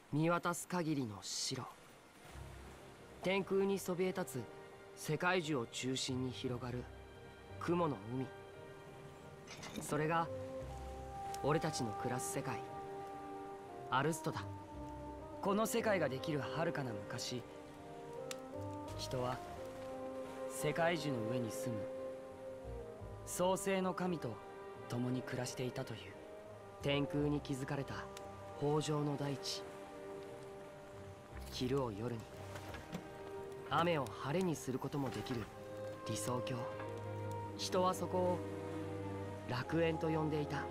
見渡す限りの白、天空にそびえ立つ世界樹を中心に広がる雲の海。それが俺たちの暮らす世界、アルストだ。この世界ができる遥かな昔、人は世界樹の上に住む創世の神と共に暮らしていたという。天空に築かれた豊穣の大地、昼を夜に、雨を晴れにすることもできる理想郷。人はそこを楽園と呼んでいた。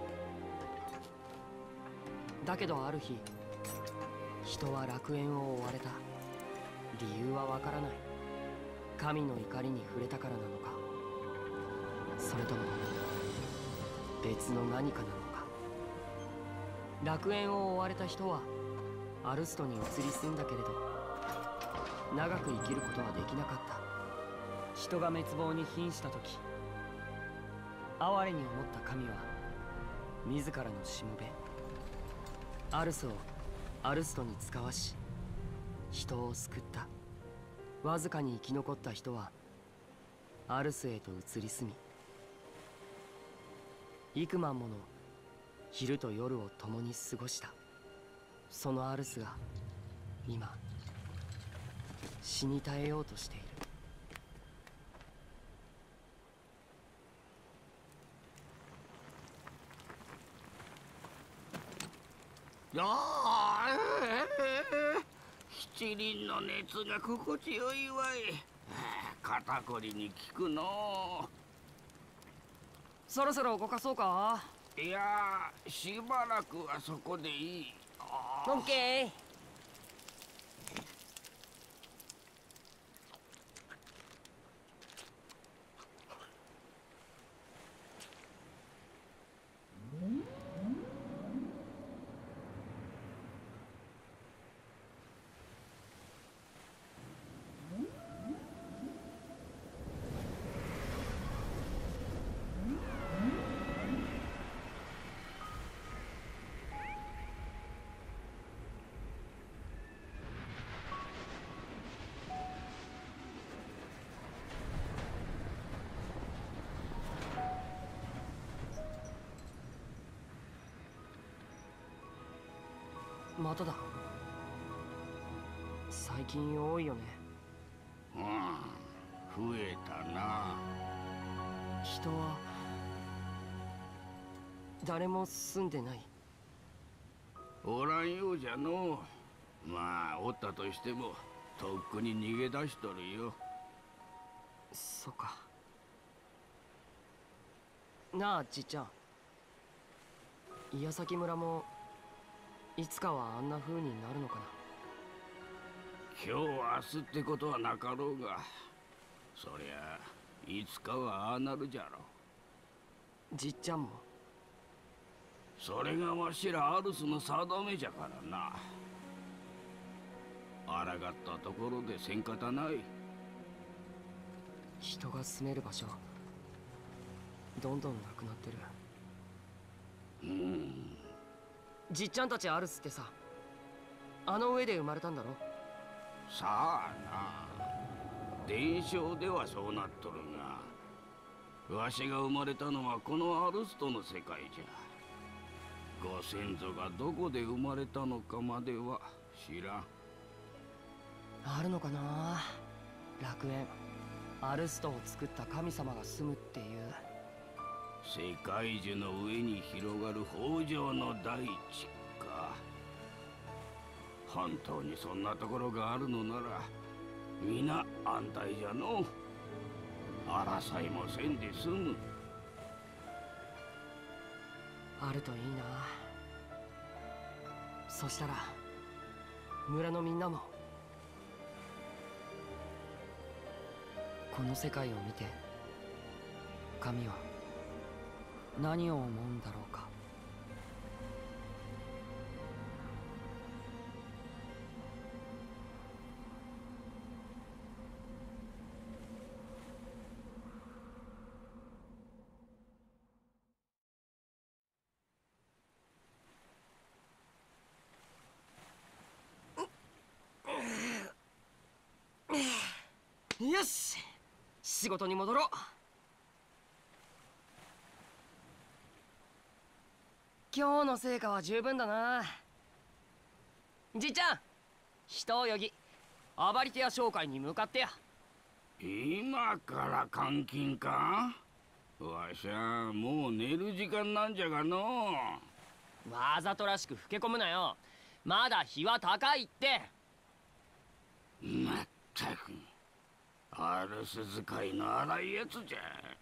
だけどある日、人は楽園を追われた。理由はわからない。神の怒りに触れたからなのか、それとも別の何かなのか。楽園を追われた人はアルストに移り住んだけれど、長く生きることはできなかった。人が滅亡に瀕した時、哀れに思った神は自らのしもべアルスをアルストに使わし、人を救った。わずかに生き残った人はアルスへと移り住み、幾万もの昼と夜を共に過ごした。そのアルスが今死に絶えようとしている。 七輪の熱が心地よいわい。肩こりに効くの。 そろそろ動かそうか。 いや、しばらくはそこでいい。 オッケー。まただ。最近多いよね。 増えたな。 人は誰も住んでない。 おらんようじゃの。まあおったとしてもとっくに逃げ出しとるよ。 そっか。なあじっちゃん、矢崎村もいつかはあんな風になるのかな。 今日明日ってことはなかろうが、そりゃいつかはああなるじゃろう。 じっちゃんも。 それがわしらアルスの定めじゃからな。抗ったところでせんかたない。 人が住める場所どんどんなくなってる。じっちゃんたちアルスってさ、あの上で生まれたんだろ。 さあな、伝承ではそうなっとるが、わしが生まれたのはこのアルストの世界じゃ。ご先祖がどこで生まれたのかまでは知らん。 あるのかな、楽園。アルストを作った神様が住むっていう。 世界樹の上に広がる豊穣の大地か。本当にそんなところがあるのなら皆安泰じゃの。争いもせんで済む。 あるといいな。そしたら村のみんなもこの世界を見て、神は何を思うんだろうか。 よし、仕事に戻ろう。今日の成果は十分だな。じいちゃん、人泳ぎアバリティア商会に向かってや。 今から監禁か。わしゃもう寝る時間なんじゃがの。 わざとらしく老け込むなよ。まだ日は高いって。 まったくアルス使いの荒いやつじゃ。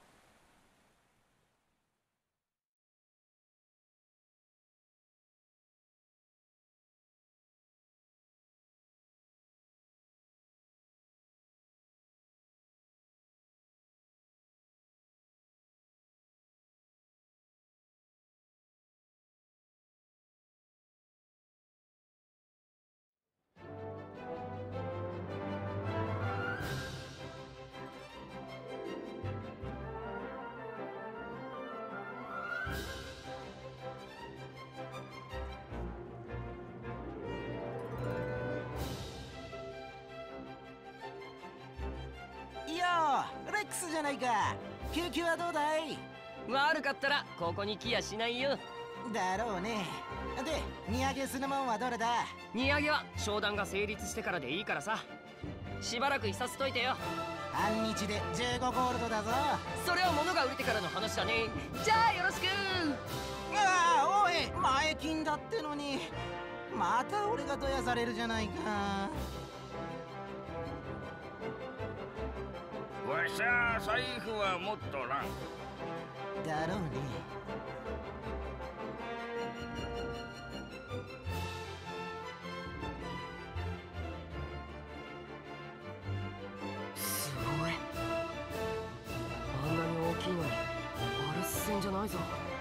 いやー、レックスじゃないか。救急はどうだい？ 悪かったらここに来やしないよ。 だろうね。で、荷上げするもんはどれだ？ 荷上げは商談が成立してからでいいからさ。しばらくいさせといてよ。 半日で15ゴールドだぞ。 それは物が売れてからの話だね。じゃあよろしく。 ああ、おい、前金だってのに。また俺がどやされるじゃないか。 わしゃ財布は持っとらん。 だろうね。 すごい。あんなに大きいのにアルス戦じゃないぞ。